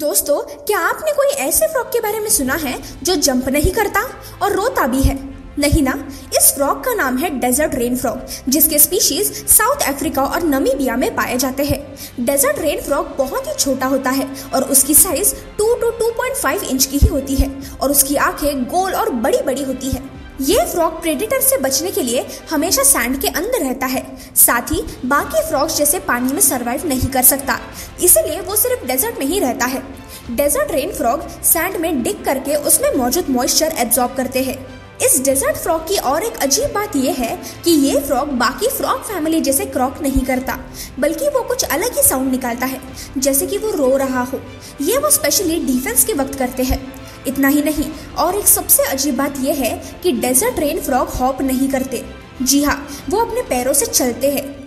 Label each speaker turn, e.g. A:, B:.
A: दोस्तों, क्या आपने कोई ऐसे फ्रॉग के बारे में सुना है जो जंप नहीं करता और रोता भी है? नहीं ना। इस फ्रॉग का नाम है डेजर्ट रेन फ्रॉग, जिसके स्पीशीज साउथ अफ्रीका और नमीबिया में पाए जाते हैं। डेजर्ट रेन फ्रॉग बहुत ही छोटा होता है और उसकी साइज 2 to 2.5 इंच की ही होती है और उसकी आंखें गोल और बड़ी बड़ी होती है। ये फ्रॉग प्रेडेटर से बचने के लिए हमेशा सैंड के अंदर रहता है। साथ ही बाकी फ्रॉग्स जैसे पानी में सर्वाइव नहीं कर सकता, इसीलिए वो सिर्फ डेजर्ट में ही रहता है। डेजर्ट रेन फ्रॉग सैंड में डिग करके उसमें मौजूद मॉइस्चर एब्जॉर्ब करते हैं। इस डेजर्ट फ्रॉग की और एक अजीब बात यह है कि ये फ्रॉग बाकी फ्रॉग फैमिली जैसे क्रॉक नहीं करता, बल्कि वो कुछ अलग ही साउंड निकालता है, जैसे कि वो रो रहा हो। ये वो स्पेशली डिफेंस के वक्त करते हैं। इतना ही नहीं, और एक सबसे अजीब बात यह है कि डेजर्ट रेन फ्रॉग हॉप नहीं करते। जी हाँ, वो अपने पैरों से चलते हैं।